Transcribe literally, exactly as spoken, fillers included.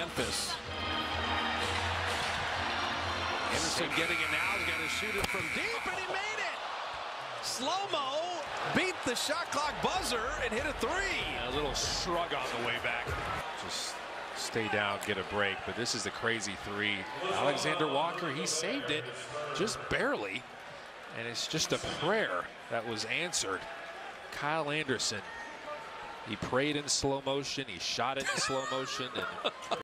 Memphis. Anderson getting it now. He's got to shoot it from deep, and he made it. Slow-mo beat the shot clock buzzer and hit a three. A little shrug on the way back. Just stay down, get a break. But this is a crazy three. Alexander Walker, he saved it just barely. And it's just a prayer that was answered. Kyle Anderson, he prayed in slow motion. He shot it in slow motion. And